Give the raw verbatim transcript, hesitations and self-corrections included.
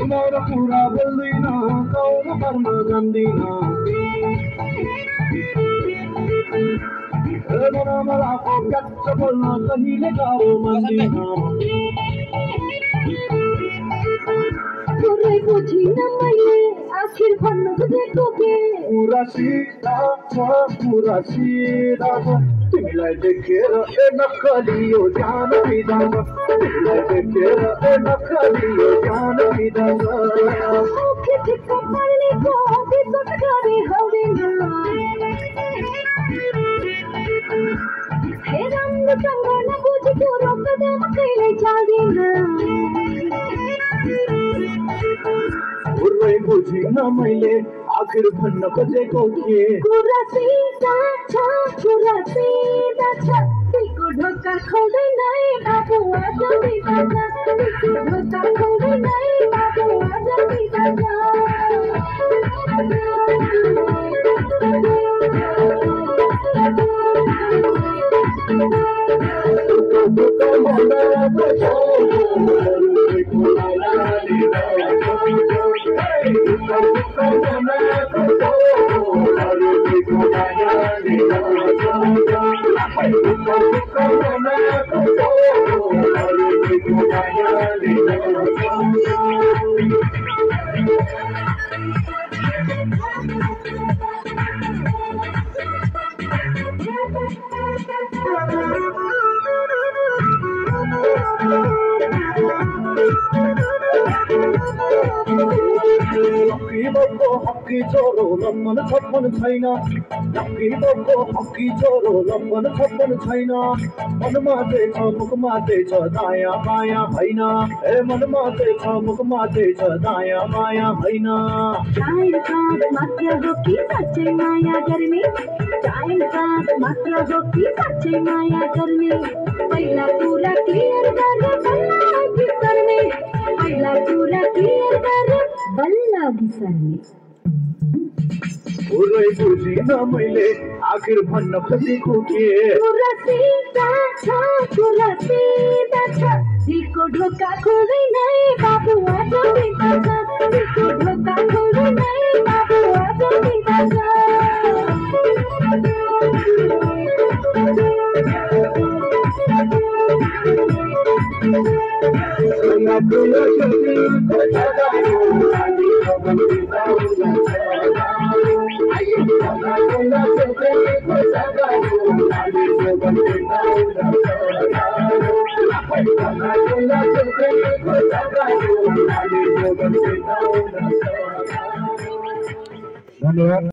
मेरो कुरा बोल्दैन कौन कर्म जान्दिन मनामलाको व्यक्त बोल्न कहिले गाह्रो मान्दिन पुरै बुझिन मैले आखिर भन्न खोजेको के कुरा सिधा छ कुरा सिधा छ तिमीलाई देखेर ए नक्कलियो जान बिदान तिमीलाई देखेर ए नक्कलियो जान बिदान मुख्य ठिक्क पर्नेको विश्वास गरे हौदैन हे राम्रोसँग नबुझेको र कदम कहिल्यै चाल्दिन पुरै बुझिन मैले आखिर भन्न खोजेको के कुरा सिधा छ कुरा सिधा छ दिलको ढोका खोल्दैन बाबु आज बिदा छ दिलको ढोका खोल्दैन बाबु आज बिदा लक्कीबको हक्की छोरो लम्बन छप्पन छैन लक्कीबको हक्की छोरो लम्बन छप्पन छैन मनमा चाहिँ छ मुखमा चाहिँ छ दायाँ बायाँ होइन ए मनमा चाहिँ छ मुखमा चाहिँ छ दायाँ बायाँ होइन टाइम पास मात्र हो कि साँच्चै माया गर्ने टाइम पास मात्र हो कि साँच्चै माया गर्ने पहिला कुरा क्लियर गरे बल्ल बिर्सने पहिला कुरा क्लियर गरे बल्ल बिर्सने पुरै बुझिन मैले आखिर भन्न खोजेको के कुरा सिधा छ कुरा सिधा छ दिलको ढोका खोल्दैन बाबु आज बिदा छ दिलको ढोका खोल्दैन बाबु आज बिदा छ धन्यवाद।